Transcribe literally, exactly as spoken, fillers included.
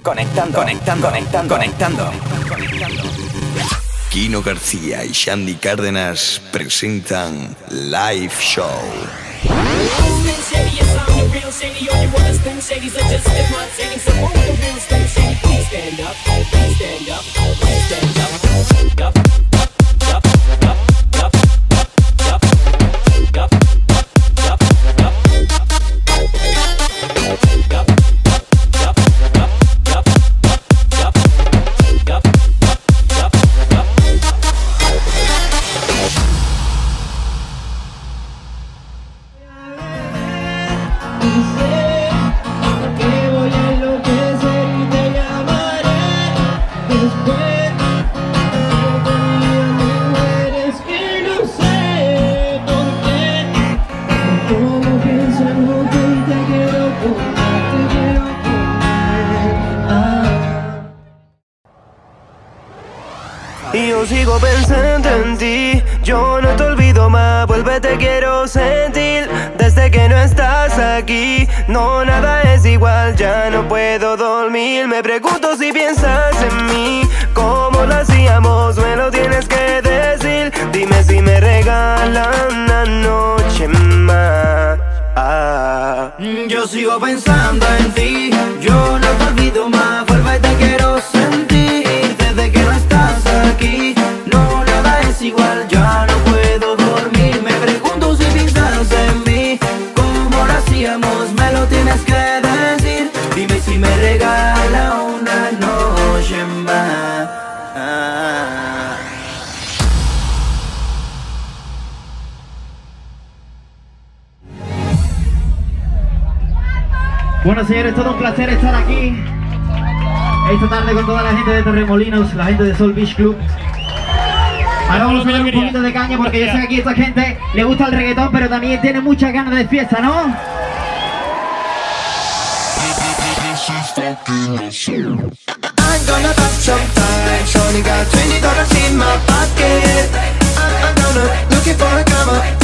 Conectando, conectando, conectando, conectando. Kino García y Shandy Cárdenas presentan Live Show. Y yo sigo pensando en ti, yo no te olvido más, vuelve, te quiero sentir. Desde que no estás aquí, no, nada es igual, ya no puedo dormir. Me pregunto si piensas en mí, cómo lo hacíamos, me lo tienes que decir. Dime si me regalan una noche más. ah. Yo sigo pensando en ti, yo no te olvido más, vuelve, te quiero sentir. Desde que no estás aquí, no, nada es igual, ya no puedo dormir. Me pregunto si piensas en mí, cómo lo hacíamos, me lo tienes que decir. Dime si me regala una noche más. ah. Bueno, señores, todo un placer estar aquí esta tarde con toda la gente de Torremolinos, la gente de Soul Beach Club. Ahora vamos a dar un poquito de caña porque yo sé que aquí a esta gente le gusta el reggaetón, pero también tiene muchas ganas de fiesta, ¿no? I'm gonna pop champagne, only got twenty dollars in my pocket. I'm, I'm gonna looking for a come up.